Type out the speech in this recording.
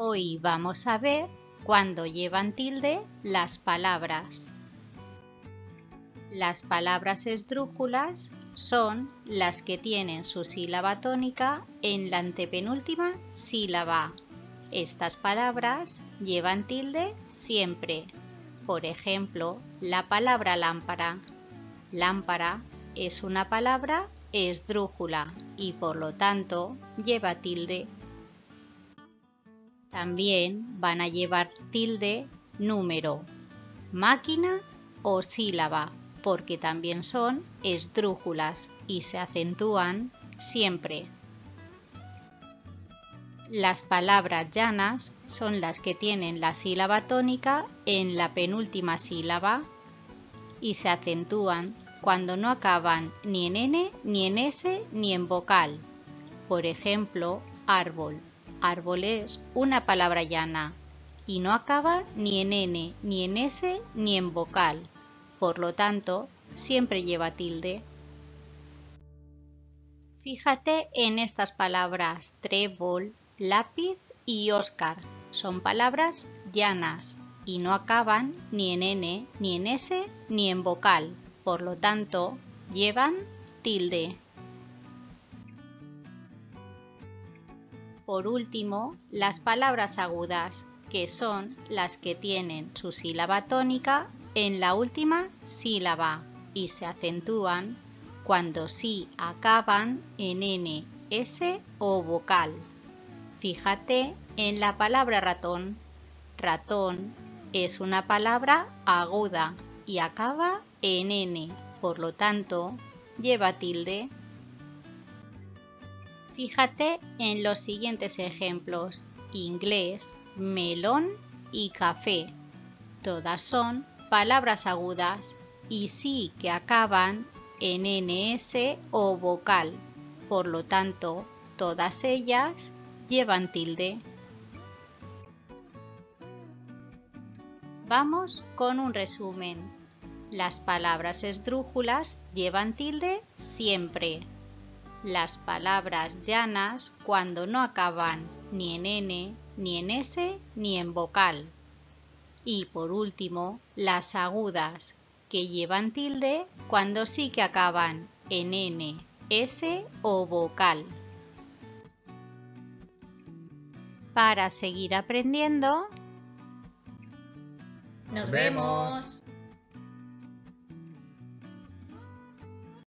Hoy vamos a ver cuándo llevan tilde las palabras. Las palabras esdrújulas son las que tienen su sílaba tónica en la antepenúltima sílaba. Estas palabras llevan tilde siempre. Por ejemplo, la palabra lámpara. Lámpara es una palabra esdrújula y por lo tanto lleva tilde. También van a llevar tilde número, máquina o sílaba, porque también son esdrújulas y se acentúan siempre. Las palabras llanas son las que tienen la sílaba tónica en la penúltima sílaba y se acentúan cuando no acaban ni en N, ni en S, ni en vocal. Por ejemplo, árbol. Árbol es una palabra llana y no acaba ni en N, ni en S, ni en vocal. Por lo tanto, siempre lleva tilde. Fíjate en estas palabras trébol, lápiz y Óscar. Son palabras llanas y no acaban ni en N, ni en S, ni en vocal. Por lo tanto, llevan tilde. Por último, las palabras agudas, que son las que tienen su sílaba tónica en la última sílaba y se acentúan cuando sí acaban en N, S o vocal. Fíjate en la palabra ratón. Ratón es una palabra aguda y acaba en N, por lo tanto, lleva tilde. Fíjate en los siguientes ejemplos: inglés, melón y café. Todas son palabras agudas y sí que acaban en NS o vocal. Por lo tanto, todas ellas llevan tilde. Vamos con un resumen. Las palabras esdrújulas llevan tilde siempre. Las palabras llanas cuando no acaban ni en N, ni en S, ni en vocal. Y por último, las agudas, que llevan tilde cuando sí que acaban en N, S o vocal. Para seguir aprendiendo, ¡nos vemos!